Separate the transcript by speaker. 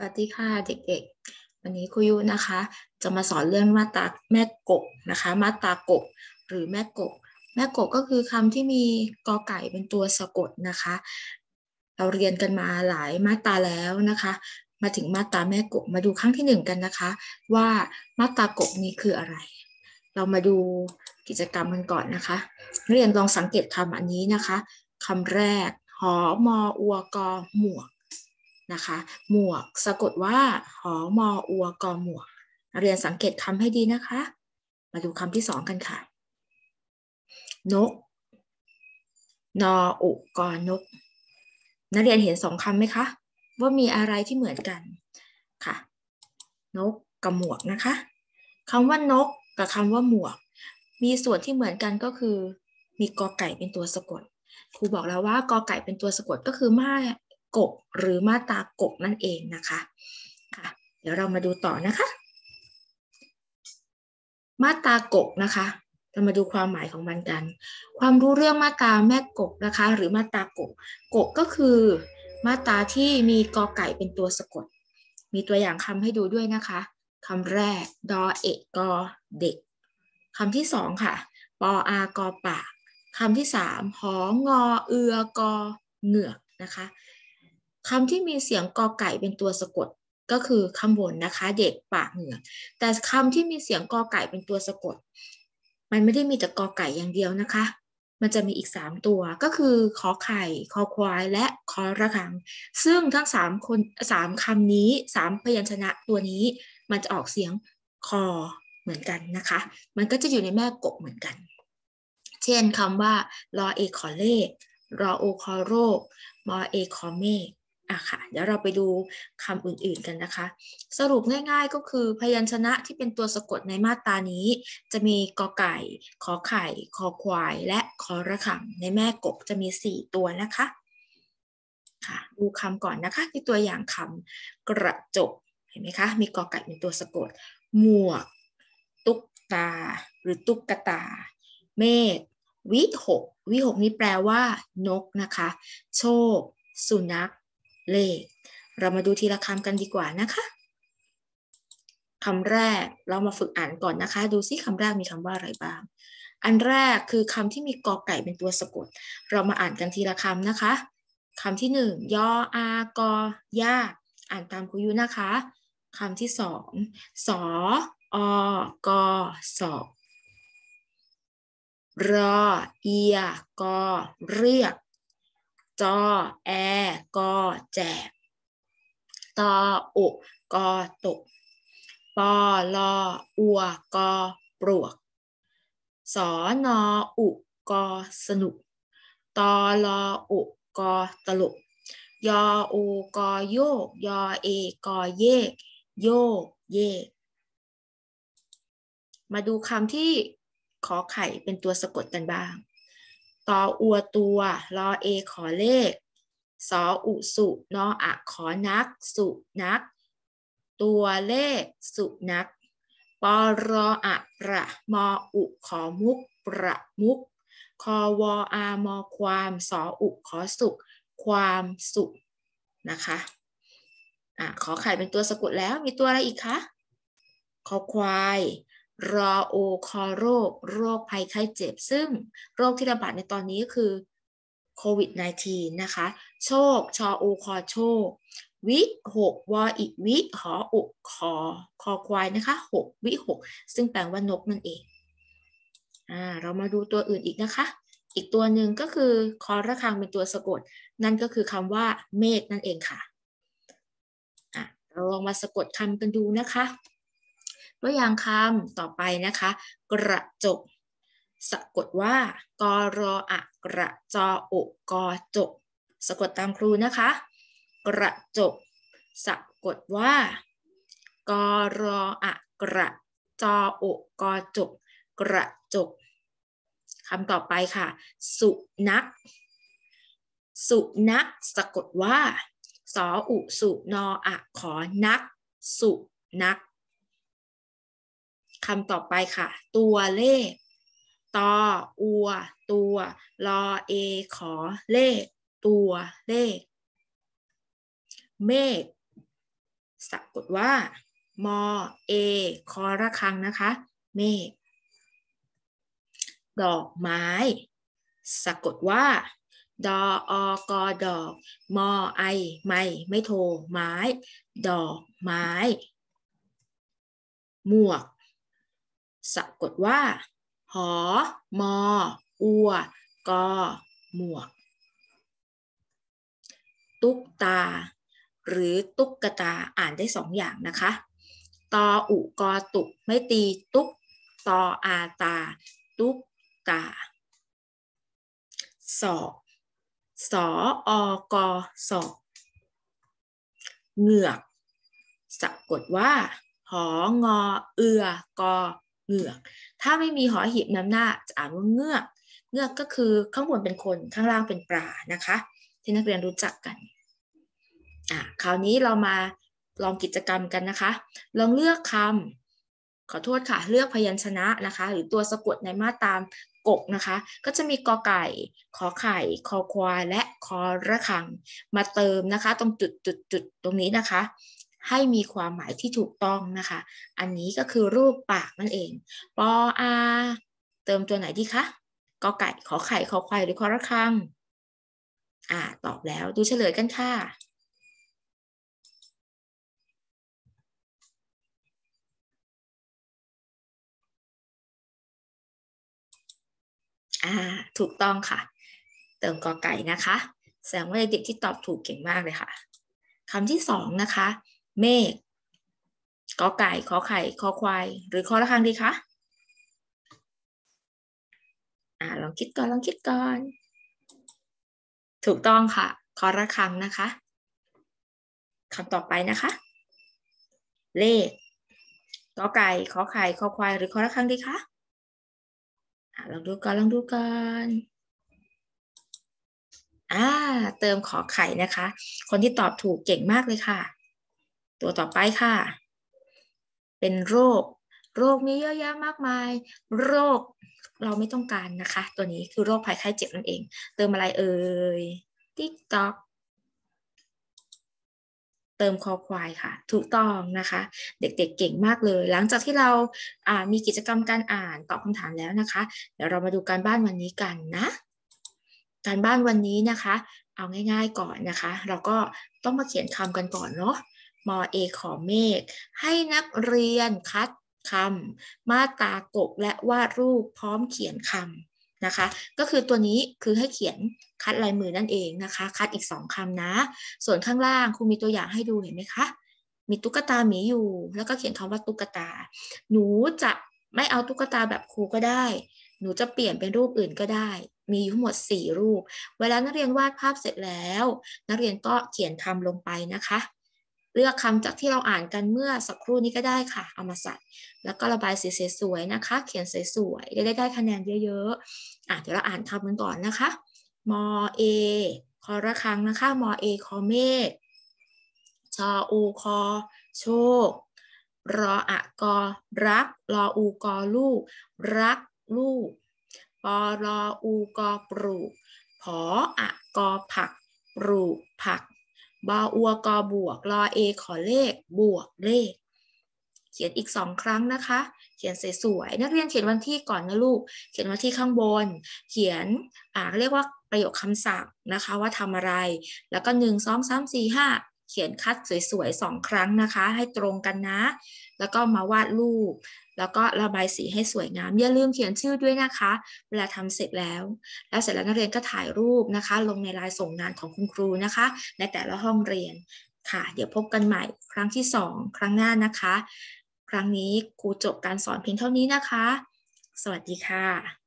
Speaker 1: วัสดีค่ะเด็กๆวันนี้ครูยุนะคะจะมาสอนเรื่องมาตราแม่กบนะคะมาตรากบหรือแม่กบแม่กบก็คือคำที่มีกอไก่เป็นตัวสะกดนะคะเราเรียนกันมาหลายมาตราแล้วนะคะมาถึงมาตราแม่กบมาดูครั้งที่1กันนะคะว่ามาตรากบนี้คืออะไรเรามาดูกิจกรรมกันก่อนนะคะเรียนลองสังเกตคำอันนี้นะคะคำแรกหอมออัวกอหมวกนะคะหมวกสะกดว่าหอมออัวกอหมวกเรียนสังเกตคำให้ดีนะคะมาดูคำที่2กันค่ะนกนออุกอนกนักเรียนเห็น2คำไหมคะว่ามีอะไรที่เหมือนกันค่ะนกกับหมวกนะคะคำว่านกกับคำว่าหมวกมีส่วนที่เหมือนกันก็คือมีกอไก่เป็นตัวสะกดครูบอกแล้วว่ากอไก่เป็นตัวสะกดก็คือมากบหรือมาตากบนั่นเองนะคะค่ะเดี๋ยวเรามาดูต่อนะคะมาตากบนะคะเรามาดูความหมายของมันกันความรู้เรื่องมาตราแม่กบนะคะหรือมาตากบกบก็คือมาตราที่มีกอไก่เป็นตัวสะกดมีตัวอย่างคำให้ดูด้วยนะคะคำแรกดอเอกกอเด็กคำที่2ค่ะปออากอปากคำที่3หองอเอือกอเหงือกนะคะคำที่มีเสียงกอไก่เป็นตัวสะกดก็คือข้างบนนะคะเด็กปากเหงือกแต่คำที่มีเสียงกอไก่เป็นตัวสะกดมันไม่ได้มีแต่กอไก่อย่างเดียวนะคะมันจะมีอีก3ตัวก็คือขอไข่คอควายและคอระฆังซึ่งทั้ง3คำนี้3พยัญชนะตัวนี้มันจะออกเสียงคอเหมือนกันนะคะมันก็จะอยู่ในแม่กบเหมือนกันเช่นคำว่ารอเอขอเลขรอโอคอโรคมอเอคอเมฆค่ะเดี๋ยวเราไปดูคำอื่นๆกันนะคะสรุปง่ายๆก็คือพยัญชนะที่เป็นตัวสะกดในมาตรานี้จะมีกอไก่ขอไข่คอควายและคอระฆังในแม่กบจะมี4ตัวนะคะค่ะดูคำก่อนนะคะที่ตัวอย่างคำกระจกเห็นไหมคะมีกอไก่เป็นตัวสะกดหมวกตุ๊กตาหรือตุ๊กตาเมฆวิหกนี้แปลว่านกนะคะโชคสุนัขเลขเรามาดูทีละคำกันดีกว่านะคะคำแรกเรามาฝึกอ่านก่อนนะคะดูซิคำแรกมีคำว่าอะไรบ้างอันแรกคือคำที่มีกอไก่เป็นตัวสะกดเรามาอ่านกันทีละคำนะคะคำที่1ยออากอยาอ่านตามครูยุนะคะคำที่2สออกอสอบรอเอียกอเรียกจอแอกอแจกตออุกอตกปอลออัวกอปลวกสอนออุกอสนุกตอลออุกอตลกยออูกอโยกยอเอกอเยกโยกเยกมาดูคำที่ขอไข่เป็นตัวสะกดกันบ้างตออัวตัวรอเอขอเลขสออุสุนออะขอนักสุนักตัวเลขสุนักปอรออะประมออุขอมุกประมุกคอวออามอความสออุขอสุความสุนะคะขอไข่เป็นตัวสะกดแล้วมีตัวอะไรอีกคะคอควายรอโอคอโรคภัยไข้เจ็บซึ่งโรคที่ระบาดในตอนนี้ก็คือโควิด -19 นะคะโชคชอโอคอโชควิหกวออีกวิหออุคอควายนะคะวิหกซึ่งแปลว่านกนั่นเองเรามาดูตัวอื่นอีกนะคะอีกตัวหนึ่งก็คือคอระฆังเป็นตัวสะกดนั่นก็คือคำว่าเมฆนั่นเองค่ะเราลองมาสะกดคำกันดูนะคะตัวอย่างคำต่อไปนะคะกระจกสะกดว่ากรออะกระจออุกอจกสะกดตามครูนะคะกระจกสะกดว่ากรออะกระจออุกอจกกระจกคำต่อไปค่ะสุนัขสุนัขสะกดว่าสออุสุนออะขอนักสุนัขคำต่อไปค่ะตัวเลขตออัวตัวรอเอขอเลขตัวเลขเมฆสะกดว่ามอเอคอระฆังนะคะเมฆดอกไม้สะกดว่าดออกอดอกมอไอไม่โทไม้ดอกไม้หมวกสะกดว่าหอมออัวกอหมวกตุ๊กตาหรือตุ๊กตาอ่านได้สองอย่างนะคะตออุกอตุกไม่ตีตุ๊กตออาตาตุ๊กตาศอกสอกอศอกเหงือกสะกดว่าหองอเอือกอเหงือกถ้าไม่มีหอหีบนำหน้าจะอ่านว่าเงือกเงือกก็คือข้างบนเป็นคนข้างล่างเป็นปลานะคะที่นักเรียนรู้จักกันคราวนี้เรามาลองกิจกรรมกันนะคะลองเลือกคำขอโทษค่ะเลือกพยัญชนะนะคะหรือตัวสะกดในมาตรากกนะคะก็จะมีกอไก่ขอไข่คอควายและคอระฆังมาเติมนะคะตรงจุดตรงนี้นะคะให้มีความหมายที่ถูกต้องนะคะอันนี้ก็คือรูปปากนั่นเองปออาเติมตัวไหนดีคะกอไก่ขอไข่คอควายหรือคอระฆังตอบแล้วดูเฉลยกันค่ะถูกต้องค่ะเติมกอไก่นะคะแสดงว่าเด็กที่ตอบถูกเก่งมากเลยค่ะคำที่สองนะคะเมฆกอไก่ขอไข่คอควายหรือคอระฆังดีคะลองคิดก่อนถูกต้องค่ะคอระฆังนะคะคำต่อไปนะคะเลขกอไก่ขอไข่คอควายหรือคอระฆังดีคะลองดูก่อนเติมขอไข่นะคะคนที่ตอบถูกเก่งมากเลยค่ะตัวต่อไปค่ะเป็นโรคมีเยอะแยะมากมายโรคเราไม่ต้องการนะคะตัวนี้คือโรคภัยไข้เจ็บนั่นเองเติมอะไรเอ่ยติ๊กต๊อกเติมคอควายค่ะถูกต้องนะคะเด็กๆเก่งมากเลยหลังจากที่เรามีกิจกรรมการอ่านตอบคำถามแล้วนะคะเดี๋ยวเรามาดูการบ้านวันนี้กันนะการบ้านวันนี้นะคะเอาง่ายๆก่อนนะคะเราก็ต้องมาเขียนคำกันก่อนเนาะมเอขอเมฆให้นักเรียนคัดคำมาตรากบและวาดรูปพร้อมเขียนคำนะคะก็คือตัวนี้คือให้เขียนคัดลายมือนั่นเองนะคะคัดอีก2คำนะส่วนข้างล่างครูมีตัวอย่างให้ดูเห็นไหมคะมีตุ๊กตาหมีอยู่แล้วก็เขียนคำว่าตุ๊กตาหนูจะไม่เอาตุ๊กตาแบบครูก็ได้หนูจะเปลี่ยนเป็นรูปอื่นก็ได้มีทั้งหมด4รูปเวลานักเรียนวาดภาพเสร็จแล้วนักเรียนก็เขียนคำลงไปนะคะเลือกคำจากที่เราอ่านกันเมื่อสักครู่นี้ก็ได้ค่ะเอามาใส่แล้วก็ระบายสีสวยๆนะคะเขียนสวยๆได้คะแนนเยอะๆเดี๋ยวเราอ่านคำกันก่อนนะคะมเอคอระฆังนะคะมเอคอเมฆชออูคอโชครออะกอรักรออูกอลูกรักลูกปอรออูกอปลูกผออะกอผักปลูกผักบออัวกอบวกรอเอขอเลขบวกเลขเขียนอีก2ครั้งนะคะเขียนสวยๆนักเรียนเขียนวันที่ก่อนนะลูกเขียนวันที่ข้างบนเขียนเรียกว่าประโยคคำศัพท์นะคะว่าทำอะไรแล้วก็1 2 3 4 5เขียนคัดสวยๆ2ครั้งนะคะให้ตรงกันนะแล้วก็มาวาดรูปแล้วก็ระบายสีให้สวยงามอย่าลืมเขียนชื่อด้วยนะคะเวลาทำเสร็จแล้วเสร็จแล้วนักเรียนก็ถ่ายรูปนะคะลงในไลน์ส่งงานของคุณครูนะคะในแต่ละห้องเรียนค่ะเดี๋ยวพบกันใหม่ครั้งที่2ครั้งหน้านะคะครั้งนี้ครูจบการสอนเพียงเท่านี้นะคะสวัสดีค่ะ